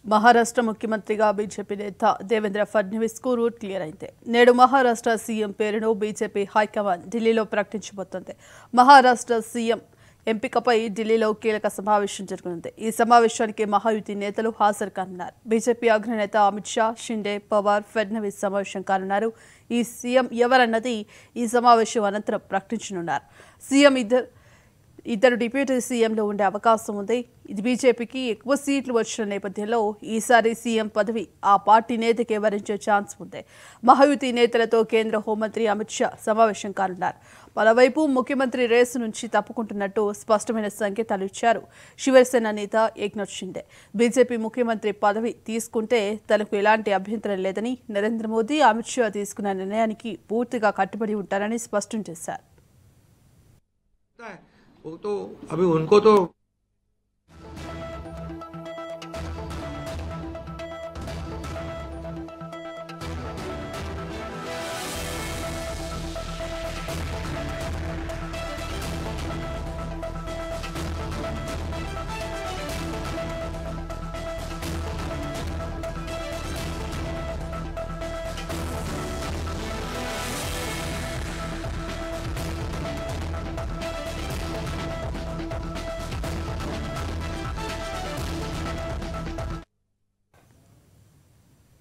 మహారాష్ట్ర ముఖ్యమంత్రిగా బీజేపీ నేత దేవేంద్ర ఫడ్నవీస్ కు రూట్ క్లియర్ అయింది. నేడు మహారాష్ట్ర సీఎం పేరును బీజేపీ హైకమాండ్ ఢిల్లీలో ప్రకటించబోతోంది. మహారాష్ట్ర సీఎం ఎంపికపై ఢిల్లీలో కీలక సమావేశం జరగనుంది. ఈ సమావేశానికి మహాయుతి నేతలు హాజరు కానున్నారు. బీజేపీ అగ్రనేత అమిత్ షా, షిండే, పవార్, ఫడ్నవీస్ సమావేశం కానున్నారు. ఈ సీఎం ఎవరన్నది ఈ సమావేశం అనంతరం ప్రకటించనున్నారు. సీఎం ఇద్దరు డిప్యూటీ సీఎంలు ఉండే అవకాశం ఉంది. ఇది బీజేపీకి ఎక్కువ సీట్లు వచ్చిన నేపథ్యంలో ఈసారి సీఎం పదవి ఆ పార్టీ నేతకే వరించే ఛాన్స్ ఉంది. మహాయుతి నేతలతో కేంద్ర హోంమంత్రి అమిత్ షా సమావేశం కానున్నారు. మరోవైపు ముఖ్యమంత్రి రేసు నుంచి తప్పుకుంటున్నట్టు స్పష్టమైన సంకేతాలు ఇచ్చారు శివసేన నేత ఏక్నాథ్ షిండే. బీజేపీ ముఖ్యమంత్రి పదవి తీసుకుంటే తనకు ఎలాంటి అభ్యంతరం లేదని, నరేంద్ర మోదీ, అమిత్ షా తీసుకున్న నిర్ణయానికి పూర్తిగా కట్టుబడి ఉంటారని స్పష్టం చేశారు. वो तो अभी उनको तो